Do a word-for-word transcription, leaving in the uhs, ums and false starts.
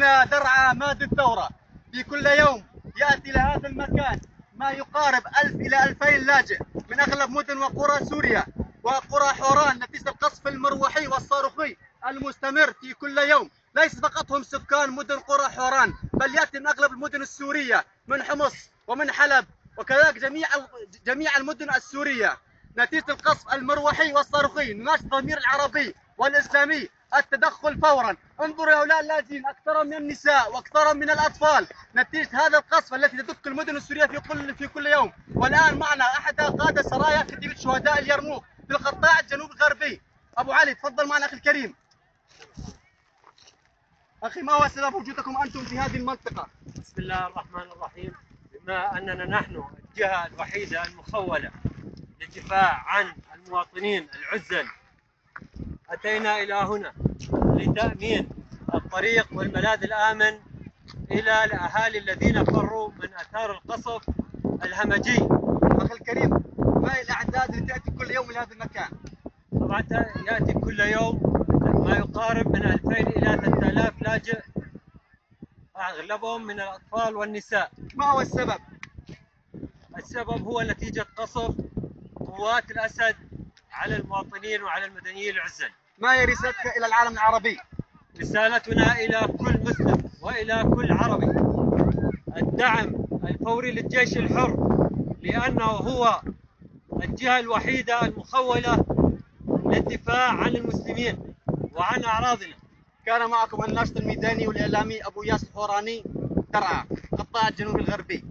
درعا ماد الثورة. في كل يوم يأتي إلى هذا المكان ما يقارب ألف إلى ألفين لاجئ من أغلب مدن وقرى سوريا وقرى حوران نتيجة القصف المروحي والصاروخي المستمر في كل يوم. ليس فقط هم سكان مدن قرى حوران، بل يأتي من أغلب المدن السورية من حمص ومن حلب وكذلك جميع جميع المدن السورية نتيجة القصف المروحي والصاروخي. نناشد الضمير العربي والإسلامي التدخل فورا. انظروا هؤلاء اللاجئين أكثر من النساء وأكثر من الأطفال نتيجة هذا القصف التي تدك المدن السورية في كل في كل يوم. والآن معنا أحد قادة سرايا كتيبة شهداء اليرموك في القطاع الجنوب الغربي. أبو علي تفضل معنا أخي الكريم. أخي ما هو سبب وجودكم أنتم في هذه المنطقة؟ بسم الله الرحمن الرحيم. بما أننا نحن الجهة الوحيدة المخولة للدفاع عن المواطنين العزل، أتينا إلى هنا لتأمين الطريق والملاذ الآمن إلى الأهالي الذين فروا من آثار القصف الهمجي. أخي الكريم، ما هي الأعداد اللي تأتي كل يوم إلى هذا المكان؟ طبعا يأتي كل يوم ما يقارب من ألفين إلى ثلاثة آلاف لاجئ، أغلبهم من الأطفال والنساء. ما هو السبب؟ السبب هو نتيجة قصف قوات الأسد على المواطنين وعلى المدنيين العزل. ما هي رسالتك إلى العالم العربي؟ رسالتنا إلى كل مسلم وإلى كل عربي الدعم الفوري للجيش الحر، لأنه هو الجهة الوحيدة المخولة للدفاع عن المسلمين وعن أعراضنا. كان معكم الناشط الميداني والإعلامي أبو ياسر الحوراني، درعا، قطاع الجنوب الغربي.